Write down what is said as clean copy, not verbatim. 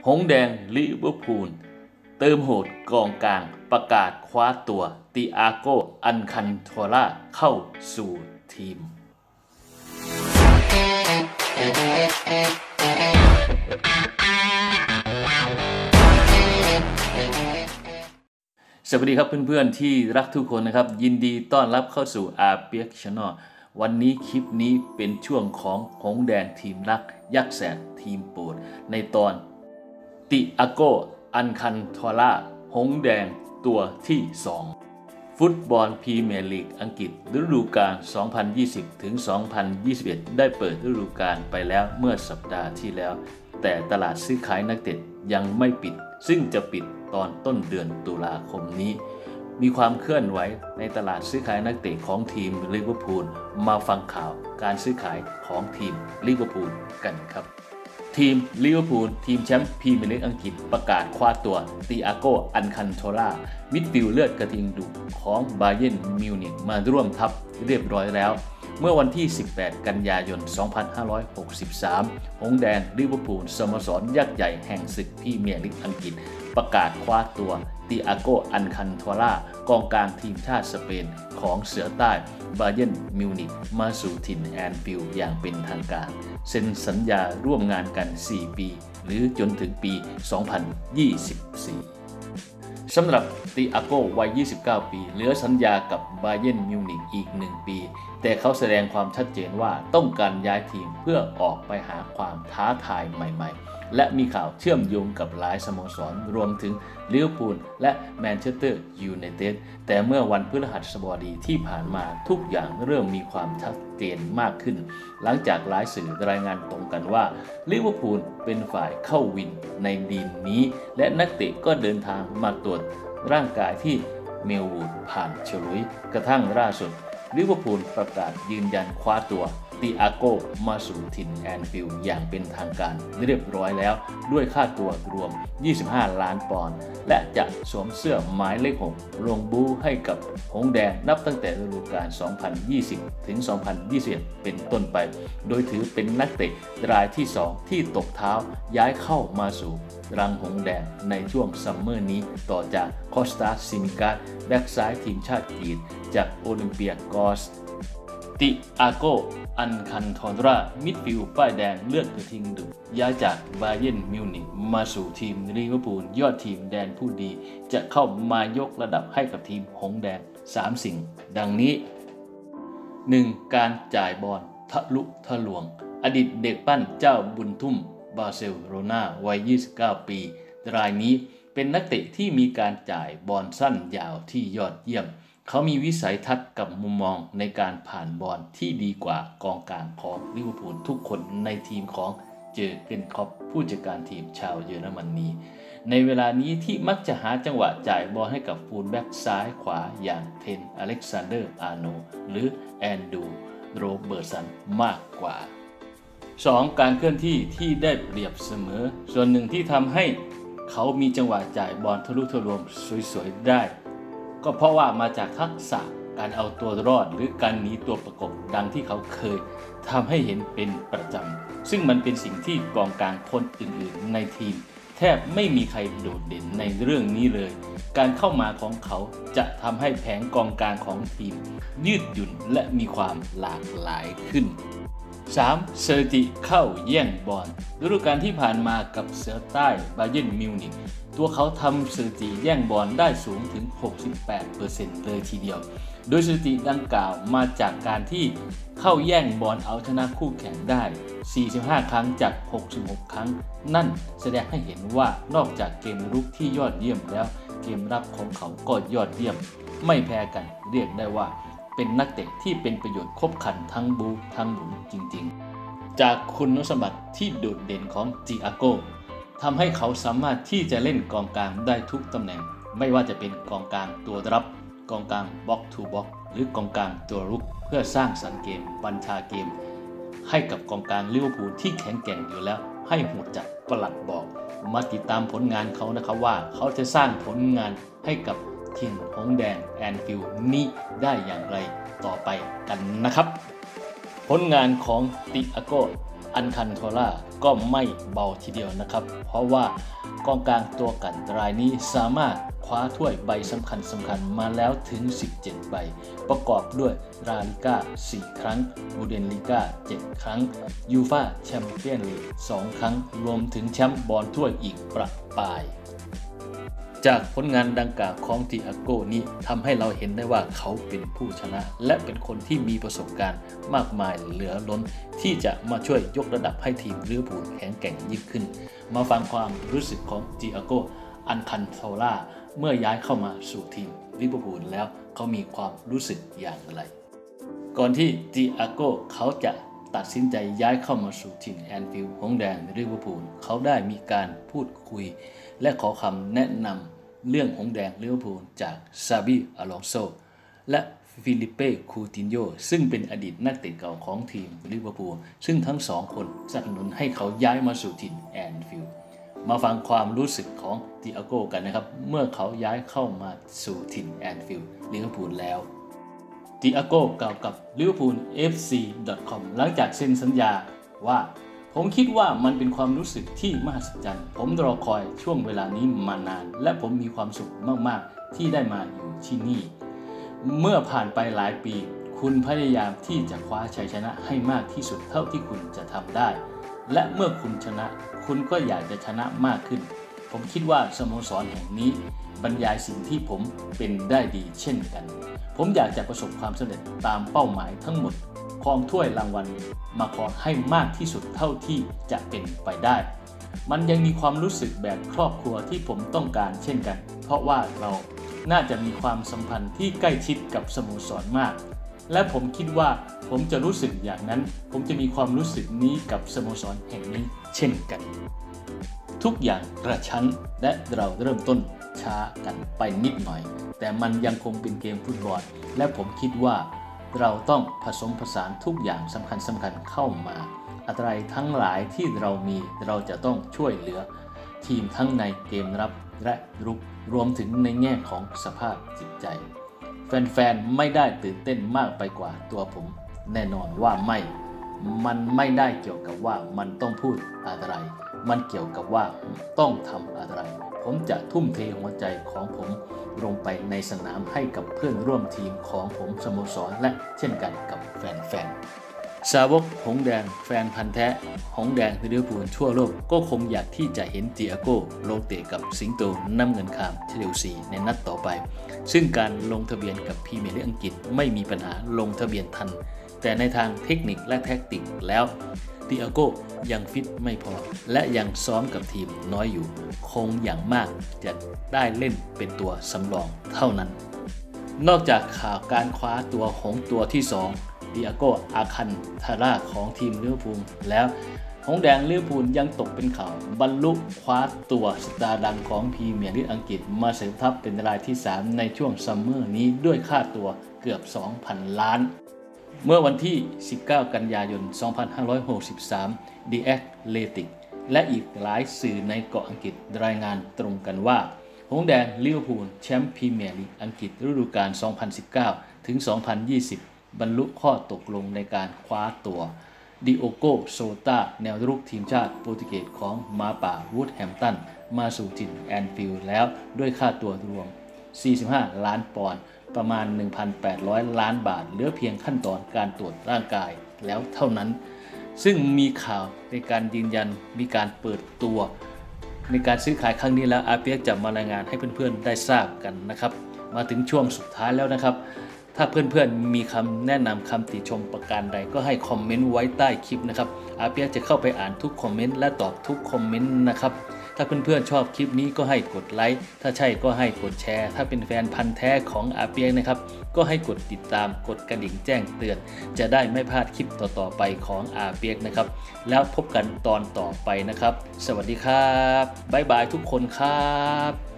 หงส์แดงลิเวอร์พูลเติมโหดกองกลางประกาศคว้าตัวติอาโกอัลคันโทราเข้าสู่ทีมสวัสดีครับเพื่อนๆที่รักทุกคนนะครับยินดีต้อนรับเข้าสู่อาเปียกชาแนลวันนี้คลิปนี้เป็นช่วงของหงส์แดงทีมรักยักษ์แสนทีมโปรดในตอนติอาโกอัลคันโทราหงส์แดงตัวที่2ฟุตบอลพรีเมียร์ลีกอังกฤษฤดูกาล 2020 ถึง 2021 ได้เปิดฤดูกาลไปแล้วเมื่อสัปดาห์ที่แล้วแต่ตลาดซื้อขายนักเตะยังไม่ปิดซึ่งจะปิดตอนต้นเดือนตุลาคมนี้มีความเคลื่อนไหวในตลาดซื้อขายนักเตะของทีมลิเวอร์พูลมาฟังข่าวการซื้อขายของทีมลิเวอร์พูลกันครับทีมลิเวอร์พูลทีมแชมป์พรีเมียร์ลีกอังกฤษประกาศคว้าตัวติอาโกอัลคันโทรามิดฟิลด์เลือดกระทิงดุของบาเยิร์นมิวนิกมาร่วมทัพเรียบร้อยแล้วเมื่อวันที่ 18 กันยายน 2563 หงส์แดงลิเวอร์พูลสโมสรยักษ์ใหญ่แห่งศึกพรีเมียร์ลีกอังกฤษประกาศคว้าตัวติอาโกอัลคันโทรากองกลางทีมชาติสเปนของเสือใต้บาเยิร์นมิวนิกมาสู่ถิ่นแอนฟิลด์อย่างเป็นทางการเซ็นสัญญาร่วมงานกัน 4 ปีหรือจนถึงปี 2024 สำหรับติอาโกวัย 29 ปีเหลือสัญญากับบาเยิร์นมิวนิกอีก 1 ปีแต่เขาแสดงความชัดเจนว่าต้องการย้ายทีมเพื่อออกไปหาความท้าทายใหม่ๆและมีข่าวเชื่อมโยงกับหลายสโมสรรวมถึงลิเวอร์พูลและแมนเชสเตอร์ยูไนเต็ดแต่เมื่อวันพฤหัสบดีที่ผ่านมาทุกอย่างเริ่มมีความชัดเจนมากขึ้นหลังจากหลายสื่อรายงานตรงกันว่าลิเวอร์พูลเป็นฝ่ายเข้าวินในดีลนี้และนักเตะก็เดินทางมาตรวจร่างกายที่เมลวูดผ่านฉลุยกระทั่งล่าสุดลิเวอร์พูลประกาศยืนยันคว้าตัวติอาโกมาสู่ถิ่นแอนฟิลด์อย่างเป็นทางการเรียบร้อยแล้วด้วยค่าตัวรวม 25 ล้านปอนด์และจะสวมเสื้อหมายเลข 6 ลงบูให้กับหงส์แดงนับตั้งแต่ฤดูกาล 2020 ถึง 2021 เป็นต้นไปโดยถือเป็นนักเตะรายที่ 2 ที่ตกเท้าย้ายเข้ามาสู่รังหงส์แดงในช่วงซัมเมอร์นี้ต่อจากคอสตาซิมิกาแบ็กซ้ายทีมชาติกรีกจากโอลิมเปียกอสติอาโกอัลคันโทรามิดฟิลด์ป้ายแดงเลือดกระทิงดุย้ายจากบาเยิร์นมิวนิกมาสู่ทีมลิเวอร์พูลยอดทีมแดนผู้ดีจะเข้ามายกระดับให้กับทีมหงส์แดง3 สิ่งดังนี้ 1. การจ่ายบอลทะลุทะลวงอดีตเด็กปั้นเจ้าบุญทุ่มบาร์เซโลนาวัย 29 ปีรายนี้เป็นนักเตะที่มีการจ่ายบอลสั้นยาวที่ยอดเยี่ยมเขามีวิสัยทัศน์กับมุมมองในการผ่านบอลที่ดีกว่ากองกลางของลิเวอร์พูลทุกคนในทีมของเจอร์เกนคล็อปผู้จัดการทีมชาวเยอรมนีในเวลานี้ที่มักจะหาจังหวะจ่ายบอลให้กับฟูลแบ็กซ้ายขวาอย่างเทนอเล็กซานเดอร์อาร์โนหรือแอนดูโรเบิร์ตสันมากกว่า 2. การเคลื่อนที่ที่ได้เปรียบเสมอส่วนหนึ่งที่ทำให้เขามีจังหวะจ่ายบอลทะลุทะลวงสวยๆได้ก็เพราะว่ามาจากทักษะการเอาตัวรอดหรือการหนีตัวประกบดังที่เขาเคยทำให้เห็นเป็นประจำซึ่งมันเป็นสิ่งที่กองกลางคนอื่นๆในทีมแทบไม่มีใครโดดเด่นในเรื่องนี้เลยการเข้ามาของเขาจะทำให้แผงกองกลางของทีมยืดหยุ่นและมีความหลากหลายขึ้น 3. สถิติเข้าแย่งบอลฤดูกาลที่ผ่านมากับเสือใต้บาเยิร์นมิวนิกตัวเขาทำสถิติแย่งบอลได้สูงถึง 68% เลยทีเดียวโดยสถิติดังกล่าวมาจากการที่เข้าแย่งบอลเอาชนะคู่แข่งได้ 45 ครั้งจาก 66 ครั้งนั่นแสดงให้เห็นว่านอกจากเกมรุกที่ยอดเยี่ยมแล้วเกมรับของเขาก็ยอดเยี่ยมไม่แพ้กันเรียกได้ว่าเป็นนักเตะที่เป็นประโยชน์ครบครันทั้งบูทั้งหมุนจริงๆจากคุณสมบัติที่โดดเด่นของติอาโกทำให้เขาสามารถที่จะเล่นกองกลางได้ทุกตำแหน่งไม่ว่าจะเป็นกองกลางตัวรับกองกลางบ็อกทูบ็อกหรือกองกลางตัวรุกเพื่อสร้างสรรค์เกมบัญชาเกมให้กับกองกลางลิเวอร์พูลที่แข็งแกร่งอยู่แล้วให้หัวจักประหลัดบอกมาติดตามผลงานเขานะครับว่าเขาจะสร้างผลงานให้กับทีมหงส์แดงแอนฟิลด์นี้ได้อย่างไรต่อไปกันนะครับผลงานของติอาโกอันคันโทล่าก็ไม่เบาทีเดียวนะครับเพราะว่ากองกลางตัวกันรายนี้สามารถคว้าถ้วยใบสำคัญมาแล้วถึง17ใบประกอบด้วยลาลิก้า4ครั้งบูเดนลิก้า7ครั้งยูฟ่าแชมเปี้ยนลีก2ครั้งรวมถึงแชมป์บอลถ้วยอีกประปรายจากผลงานดังกล่าวของติอาโก้นี้ทำให้เราเห็นได้ว่าเขาเป็นผู้ชนะและเป็นคนที่มีประสบการณ์มากมายเหลือล้นที่จะมาช่วยยกระดับให้ทีมลิเวอร์พูลแข็งแกร่งยิ่งขึ้นมาฟังความรู้สึกของติอาโก้อันคันโทล่าเมื่อย้ายเข้ามาสู่ทีมลิเวอร์พูลแล้วเขามีความรู้สึกอย่างไรก่อนที่ติอาโก้เขาจะตัดสินใจย้ายเข้ามาสู่ทีมแอนฟิลด์หงส์แดงลิเวอร์พูลเขาได้มีการพูดคุยและขอคำแนะนำเรื่องหงส์แดงลิเวอร์พูลจากซาบิอลองโซและฟิลิเป้คูตินโญซึ่งเป็นอดีตนักเตะเก่าของทีมลิเวอร์พูลซึ่งทั้งสองคนสนับสนุนให้เขาย้ายมาสู่ทีมแอนฟิลด์มาฟังความรู้สึกของติอาโก้กันนะครับเมื่อเขาย้ายเข้ามาสู่ทีมแอนฟิลด์ลิเวอร์พูลแล้วติอาโก้กล่าวกับ liverpoolfc.com หลังจากเซ็นสัญญาว่าผมคิดว่ามันเป็นความรู้สึกที่มหัศจรรย์ผมรอคอยช่วงเวลานี้มานานและผมมีความสุขมากๆที่ได้มาอยู่ที่นี่เมื่อผ่านไปหลายปีคุณพยายามที่จะคว้าชัยชนะให้มากที่สุดเท่าที่คุณจะทำได้และเมื่อคุณชนะคุณก็อยากจะชนะมากขึ้นผมคิดว่าสโมสรแห่งนี้บรรยายสิ่งที่ผมเป็นได้ดีเช่นกันผมอยากจะประสบความสำเร็จตามเป้าหมายทั้งหมดครองถ้วยรางวัลมาครองให้มากที่สุดเท่าที่จะเป็นไปได้มันยังมีความรู้สึกแบบครอบครัวที่ผมต้องการเช่นกันเพราะว่าเราน่าจะมีความสัมพันธ์ที่ใกล้ชิดกับสโมสรมากและผมคิดว่าผมจะรู้สึกอย่างนั้นผมจะมีความรู้สึกนี้กับสโมสรแห่งนี้เช่นกันทุกอย่างกระชั้นและเราเริ่มต้นช้ากันไปนิดหน่อยแต่มันยังคงเป็นเกมฟุตบอลและผมคิดว่าเราต้องผสมผสานทุกอย่างสำคัญเข้ามาอะไรทั้งหลายที่เรามีเราจะต้องช่วยเหลือทีมทั้งในเกมรับและรุกรวมถึงในแง่ของสภาพจิตใจแฟนๆไม่ได้ตื่นเต้นมากไปกว่าตัวผมแน่นอนว่ามันไม่ได้เกี่ยวกับว่ามันต้องพูดอะไรมันเกี่ยวกับว่าต้องทำอะไรผมจะทุ่มเทหัวใจของผมลงไปในสนามให้กับเพื่อนร่วมทีมของผมสโมสรและเช่นกันกับแฟนๆสาวกหงส์แดงแฟนพันธุ์แท้หงส์แดงลิเวอร์พูลทั่วโลกก็คงอยากที่จะเห็นติอาโก้ลงเตะกับสิงโตน้ำเงินคามเชลซีในนัดต่อไปซึ่งการลงทะเบียนกับพรีเมียร์ลีกอังกฤษไม่มีปัญหาลงทะเบียนทันแต่ในทางเทคนิคและแท็กติกแล้วติอาโก้ยังฟิตไม่พอและยังซ้อมกับทีมน้อยอยู่คงอย่างมากจะได้เล่นเป็นตัวสำรองเท่านั้นนอกจากข่าวการคว้าตัวหงส์ตัวที่2ติอาโก้อาคันทาร่าของทีมลิเวอร์พูลแล้วหงส์แดงลิเวอร์พูลยังตกเป็นข่าวบรรลุคว้าตัวสตาร์ดังของพรีเมียร์ลีกอังกฤษมาเสริมทัพเป็นรายที่3ในช่วงซัมเมอร์นี้ด้วยค่าตัวเกือบ 2,000 ล้านเมื่อวันที่19กันยายน2563 The Athletic และอีกหลายสื่อในเกาะอังกฤษรายงานตรงกันว่าหงส์แดงลิเวอร์พูลแชมป์พรีเมียร์ลีกอังกฤษฤดูกาล 2019 ถึง 2020 บรรลุข้อตกลงในการคว้าตัวดิโอโกโซตาแนวรุกทีมชาติโปรตุเกสของหมาป่าวูดแฮมป์ตันมาสู่ถิ่นแอนฟิลด์แล้วด้วยค่าตัวรวม45 ล้านปอนด์ประมาณ 1,800 ล้านบาทเหลือเพียงขั้นตอนการตรวจร่างกายแล้วเท่านั้นซึ่งมีข่าวในการยืนยันมีการเปิดตัวในการซื้อขายครั้งนี้แล้วอาเปียกจะมารายงานให้เพื่อนๆได้ทราบกันนะครับมาถึงช่วงสุดท้ายแล้วนะครับถ้าเพื่อนๆมีคำแนะนำคำติชมประการใดก็ให้คอมเมนต์ไว้ใต้คลิปนะครับอาเปียกจะเข้าไปอ่านทุกคอมเมนต์และตอบทุกคอมเมนต์นะครับถ้าเพื่อนๆชอบคลิปนี้ก็ให้กดไลค์ถ้าใช่ก็ให้กดแชร์ถ้าเป็นแฟนพันธุ์แท้ของอาเปียกนะครับก็ให้กดติดตามกดกระดิ่งแจ้งเตือนจะได้ไม่พลาดคลิปต่อๆไปของอาเปียกนะครับแล้วพบกันตอนต่อไปนะครับสวัสดีครับบ๊ายบายทุกคนครับ